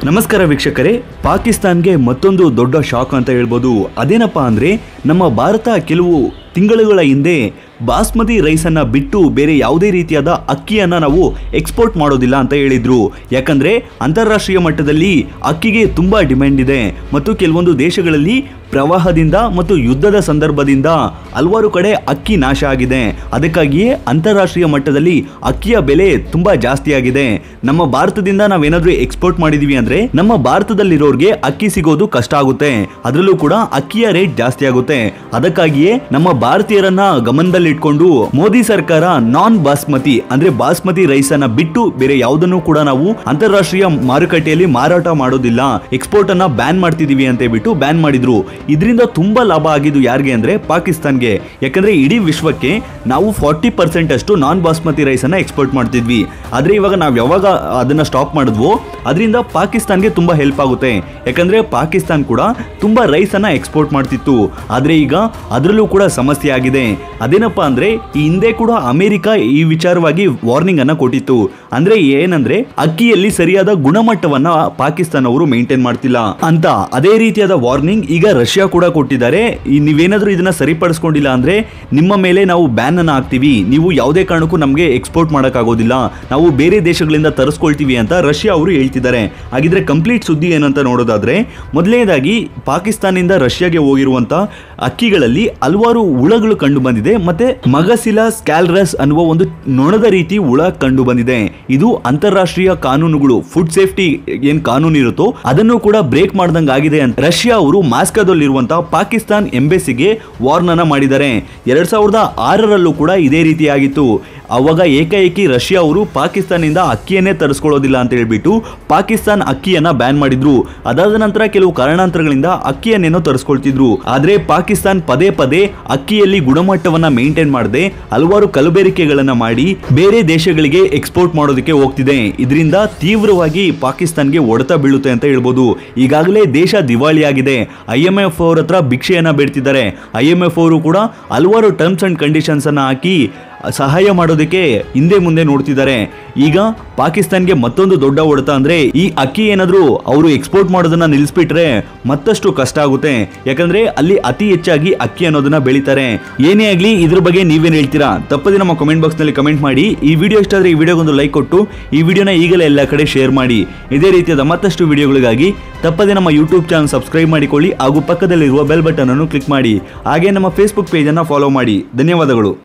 ನಮಸ್ಕಾರ ವೀಕ್ಷಕರೇ, ಪಾಕಿಸ್ತಾನ್ಗೆ ಮತ್ತೊಂದು ದೊಡ್ಡ ಶಾಕ್ ಅಂತ ಹೇಳ್ಬೋದು. ಅದೇನಪ್ಪಾ ಅಂದ್ರೆ ನಮ್ಮ ಭಾರತ ಕೆಲವು ತಿಂಗಳುಗಳ ಹಿಂದೆ ಬಾಸ್ಮತಿ ರೈಸನ್ನು ಬಿಟ್ಟು ಬೇರೆ ಯಾವುದೇ ರೀತಿಯಾದ ಅಕ್ಕಿಯನ್ನು ನಾವು ಎಕ್ಸ್ಪೋರ್ಟ್ ಮಾಡೋದಿಲ್ಲ ಅಂತ ಹೇಳಿದ್ರು. ಯಾಕಂದರೆ ಅಂತಾರಾಷ್ಟ್ರೀಯ ಮಟ್ಟದಲ್ಲಿ ಅಕ್ಕಿಗೆ ತುಂಬ ಡಿಮ್ಯಾಂಡ್ ಇದೆ ಮತ್ತು ಕೆಲವೊಂದು ದೇಶಗಳಲ್ಲಿ ಪ್ರವಾಹದಿಂದ ಮತ್ತು ಯುದ್ಧದ ಸಂದರ್ಭದಿಂದ ಹಲವಾರು ಕಡೆ ಅಕ್ಕಿ ನಾಶ ಆಗಿದೆ. ಅದಕ್ಕಾಗಿಯೇ ಅಂತಾರಾಷ್ಟ್ರೀಯ ಮಟ್ಟದಲ್ಲಿ ಅಕ್ಕಿಯ ಬೆಲೆ ತುಂಬ ಜಾಸ್ತಿ ಆಗಿದೆ. ನಮ್ಮ ಭಾರತದಿಂದ ನಾವೇನಾದರೂ ಎಕ್ಸ್ಪೋರ್ಟ್ ಮಾಡಿದೀವಿ ಅಂದರೆ ನಮ್ಮ ಭಾರತದಲ್ಲಿರೋರಿಗೆ ಅಕ್ಕಿ ಸಿಗೋದು ಕಷ್ಟ ಆಗುತ್ತೆ. ಅದರಲ್ಲೂ ಕೂಡ ಅಕ್ಕಿಯ ರೇಟ್ ಜಾಸ್ತಿ ಆಗುತ್ತೆ. ಅದಕ್ಕಾಗಿಯೇ ನಮ್ಮ ಭಾರತೀಯರನ್ನ ಗಮನದಲ್ಲಿ ಇಟ್ಕೊಂಡು ಮೋದಿ ಸರ್ಕಾರ ನಾನ್ ಬಾಸ್ಮತಿ ಅಂದ್ರೆ ಬಾಸ್ಮತಿ ರೈಸ್ ಅನ್ನ ಬಿಟ್ಟು ಬೇರೆ ಯಾವುದನ್ನು ಕೂಡ ನಾವು ಅಂತಾರಾಷ್ಟ್ರೀಯ ಮಾರುಕಟ್ಟೆಯಲ್ಲಿ ಮಾರಾಟ ಮಾಡೋದಿಲ್ಲ, ಎಕ್ಸ್ಪೋರ್ಟ್ ಅನ್ನ ಬ್ಯಾನ್ ಮಾಡ್ತಿದೀವಿ ಅಂತ ಹೇಳ್ಬಿಟ್ಟು ಬ್ಯಾನ್ ಮಾಡಿದ್ರು. ಇದರಿಂದ ತುಂಬಾ ಲಾಭ ಆಗಿದ್ದು ಯಾರಿಗೆ ಅಂದ್ರೆ ಪಾಕಿಸ್ತಾನ್ಗೆ. ಯಾಕಂದ್ರೆ ಇಡೀ ವಿಶ್ವಕ್ಕೆ ನಾವು 40% ಅಷ್ಟು ನಾನ್ ಬಾಸ್ಮತಿ ರೈಸ್ ಅನ್ನ ಎಕ್ಸ್ಪೋರ್ಟ್ ಮಾಡ್ತಿದ್ವಿ. ಆದ್ರೆ ಇವಾಗ ನಾವು ಯಾವಾಗ ಅದನ್ನ ಸ್ಟಾಪ್ ಮಾಡಿದ್ವೋ ಅದರಿಂದ ಪಾಕಿಸ್ತಾನ್ಗೆ ತುಂಬಾ ಹೆಲ್ಪ್ ಆಗುತ್ತೆ. ಯಾಕಂದ್ರೆ ಪಾಕಿಸ್ತಾನ್ ಕೂಡ ತುಂಬಾ ರೈಸ್ ಅನ್ನ ಎಕ್ಸ್ಪೋರ್ಟ್ ಮಾಡ್ತಿತ್ತು. ಆದ್ರೆ ಈಗ ಅದರಲ್ಲೂ ಕೂಡ ಸಮಸ್ಯೆ ಆಗಿದೆ. ಅದೇನಪ್ಪ ಅಂದ್ರೆ ಈ ಹಿಂದೆ ಕೂಡ ಅಮೆರಿಕ ಈ ವಿಚಾರವಾಗಿ ವಾರ್ನಿಂಗ್ ಅನ್ನ ಕೊಟ್ಟಿತ್ತು. ಅಂದ್ರೆ ಏನಂದ್ರೆ ಅಕ್ಕಿಯಲ್ಲಿ ಸರಿಯಾದ ಗುಣಮಟ್ಟವನ್ನ ಪಾಕಿಸ್ತಾನ ಅವರು ಮೇಂಟೈನ್ ಮಾಡ್ತಿಲ್ಲ ಅಂತ. ಅದೇ ರೀತಿಯಾದ ವಾರ್ನಿಂಗ್ ಈಗ ರಷ್ಯಾ ಕೂಡ ಕೊಟ್ಟಿದ್ದಾರೆ. ನೀವೇನಾದ್ರೂ ಇದನ್ನ ಸರಿಪಡಿಸ್ಕೊಂಡಿಲ್ಲ ಅಂದ್ರೆ ನಿಮ್ಮ ಮೇಲೆ ನಾವು ಬ್ಯಾನ್ ಅನ್ನ ಹಾಕ್ತಿವಿ, ನೀವು ಯಾವುದೇ ಕಾರಣಕ್ಕೂ ನಮಗೆ ಎಕ್ಸ್ಪೋರ್ಟ್ ಮಾಡಕ್ ಆಗೋದಿಲ್ಲ, ನಾವು ಬೇರೆ ದೇಶಗಳಿಂದ ತರಿಸ್ಕೊಳ್ತೀವಿ ಅಂತ ರಷ್ಯಾ ಅವರು ಹೇಳ್ತಿದ್ದಾರೆ. ಹಾಗಿದ್ರೆ ಕಂಪ್ಲೀಟ್ ಸುದ್ದಿ ಏನಂತ ನೋಡೋದಾದ್ರೆ, ಮೊದಲನೇದಾಗಿ ಪಾಕಿಸ್ತಾನದಿಂದ ರಷ್ಯಾಗೆ ಹೋಗಿರುವಂತ ಅಕ್ಕಿಗಳಲ್ಲಿ ಹಲವಾರು ಹುಳಗಳು ಕಂಡು ಬಂದಿದೆ. ಮತ್ತೆ ಮಗಸಿಲಾ ಸ್ಕ್ಯಾಲ್ರಸ್ ಅನ್ನುವ ಒಂದು ನೊಣದ ರೀತಿ ಹುಳ ಕಂಡು ಬಂದಿದೆ. ಇದು ಅಂತಾರಾಷ್ಟ್ರೀಯ ಕಾನೂನುಗಳು, ಫುಡ್ ಸೇಫ್ಟಿ ಏನ್ ಕಾನೂನು ಇರುತ್ತೋ ಅದನ್ನು ಕೂಡ ಬ್ರೇಕ್ ಮಾಡ್ದಂಗ ಆಗಿದೆ ಅಂತ ರಷ್ಯಾ ಅವರು ಮಾಸ್ಕೋದಲ್ಲಿರುವಂತಹ ಪಾಕಿಸ್ತಾನ್ ಎಂಬೆಸಿಗೆ ವಾರ್ನ್ ಅನ್ನ ಮಾಡಿದ್ದಾರೆ. 2006ರಲ್ಲೂ ಕೂಡ ಇದೇ ರೀತಿಯಾಗಿತ್ತು. ಅವಾಗ ಏಕಾಏಕಿ ರಷ್ಯಾ ಅವರು ಪಾಕಿಸ್ತಾನದಿಂದ ಅಕ್ಕಿಯನ್ನೇ ತರಿಸ್ಕೊಳ್ಳೋದಿಲ್ಲ ಅಂತ ಹೇಳ್ಬಿಟ್ಟು ಪಾಕಿಸ್ತಾನ್ ಅಕ್ಕಿಯನ್ನ ಬ್ಯಾನ್ ಮಾಡಿದ್ರು. ಅದಾದ ನಂತರ ಕೆಲವು ಕಾರಣಾಂತರಗಳಿಂದ ಅಕ್ಕಿಯನ್ನೇನೋ ತರಿಸ್ಕೊಳ್ತಿದ್ರು. ಆದ್ರೆ ಪಾಕಿಸ್ತಾನ್ ಪದೇ ಪದೇ ಅಕ್ಕಿಯಲ್ಲಿ ಗುಣಮಟ್ಟವನ್ನ ಮೇಂಟೈನ್ ಮಾಡದೆ ಹಲವಾರು ಕಲಬೆರಕೆಗಳನ್ನ ಮಾಡಿ ಬೇರೆ ದೇಶಗಳಿಗೆ ಎಕ್ಸ್ಪೋರ್ಟ್ ಮಾಡೋದಕ್ಕೆ ಹೋಗ್ತಿದೆ. ಇದರಿಂದ ತೀವ್ರವಾಗಿ ಪಾಕಿಸ್ತಾನ್ಗೆ ಹೊಡೆತ ಬೀಳುತ್ತೆ ಅಂತ ಹೇಳ್ಬೋದು. ಈಗಾಗಲೇ ದೇಶ ದಿವಾಳಿಯಾಗಿದೆ. IMF ಅವ್ರ ಹತ್ರ ಭಿಕ್ಷೆಯನ್ನ ಬೇಡ್ತಿದ್ದಾರೆ. IMF ಅವರು ಕೂಡ ಹಲವಾರು ಟರ್ಮ್ಸ್ ಅಂಡ್ ಕಂಡೀಷನ್ಸ್ ಅನ್ನ ಹಾಕಿ ಸಹಾಯ ಮಾಡೋದಕ್ಕೆ ಹಿಂದೆ ಮುಂದೆ ನೋಡ್ತಿದ್ದಾರೆ. ಈಗ ಪಾಕಿಸ್ತಾನ್ಗೆ ಮತ್ತೊಂದು ದೊಡ್ಡ ಹೊಡೆತ ಅಂದ್ರೆ ಈ ಅಕ್ಕಿ ಏನಾದ್ರು ಅವರು ಎಕ್ಸ್ಪೋರ್ಟ್ ಮಾಡೋದನ್ನ ನಿಲ್ಲಿಸ್ಬಿಟ್ರೆ ಮತ್ತಷ್ಟು ಕಷ್ಟ ಆಗುತ್ತೆ. ಯಾಕಂದ್ರೆ ಅಲ್ಲಿ ಅತಿ ಹೆಚ್ಚಾಗಿ ಅಕ್ಕಿ ಅನ್ನೋದನ್ನ ಬೆಳಿತಾರೆ. ಏನೇ ಆಗ್ಲಿ ಇದ್ರ ಬಗ್ಗೆ ನೀವೇನ್ ಹೇಳ್ತೀರಾ ತಪ್ಪದೆ ನಮ್ಮ ಕಮೆಂಟ್ ಬಾಕ್ಸ್ ನಲ್ಲಿ ಕಮೆಂಟ್ ಮಾಡಿ. ಈ ವಿಡಿಯೋ ಇಷ್ಟ ಆದ್ರೆ ಈ ವಿಡಿಯೋಗೊಂದು ಲೈಕ್ ಕೊಟ್ಟು ಈ ವಿಡಿಯೋನ ಈಗಲೇ ಎಲ್ಲ ಕಡೆ ಶೇರ್ ಮಾಡಿ. ಇದೇ ರೀತಿಯಾದ ಮತ್ತಷ್ಟು ವಿಡಿಯೋಗಳಿಗಾಗಿ ತಪ್ಪದೆ ನಮ್ಮ ಯೂಟ್ಯೂಬ್ ಚಾನಲ್ ಸಬ್ಸ್ಕ್ರೈಬ್ ಮಾಡಿಕೊಳ್ಳಿ ಹಾಗೂ ಪಕ್ಕದಲ್ಲಿರುವ ಬೆಲ್ ಬಟನ್ ಅನ್ನು ಕ್ಲಿಕ್ ಮಾಡಿ. ಹಾಗೆ ನಮ್ಮ ಫೇಸ್ಬುಕ್ ಪೇಜ್ ಅನ್ನ ಫಾಲೋ ಮಾಡಿ. ಧನ್ಯವಾದಗಳು.